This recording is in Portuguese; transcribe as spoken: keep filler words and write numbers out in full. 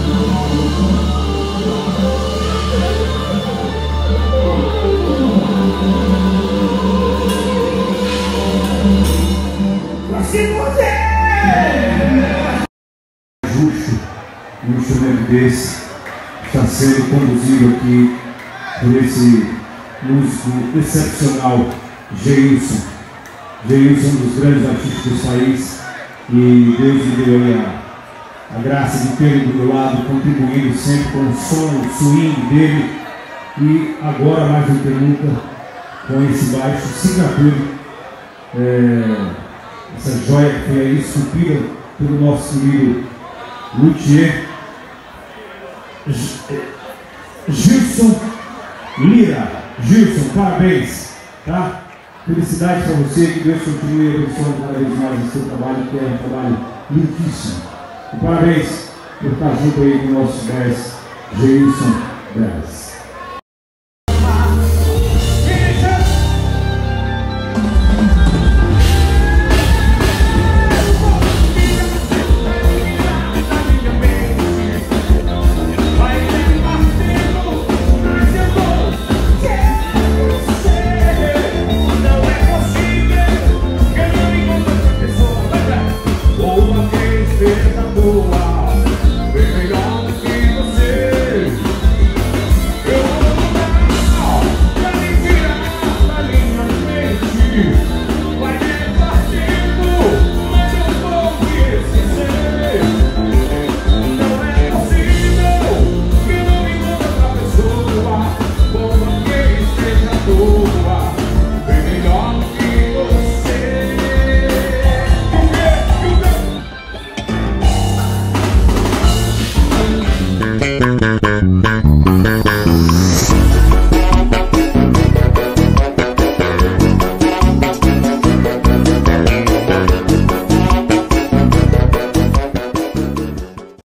Justo, um instrumento desse está sendo conduzido aqui por esse músico excepcional, Geilson. Geilson, um dos grandes artistas do país, e Deus me deu aí a, a graça de ter ele do meu lado, contribuindo sempre com o som, o swing dele, e agora mais do que nunca com esse baixo signature, é, essa joia que foi aí esculpida pelo nosso querido luthier Gilson Lira. Gilson, parabéns, tá? Felicidade para você, que Deus continue abençoando cada vez mais o seu trabalho, que é um trabalho lindíssimo. E parabéns por estar junto aí com o nosso dez, Gilson dez.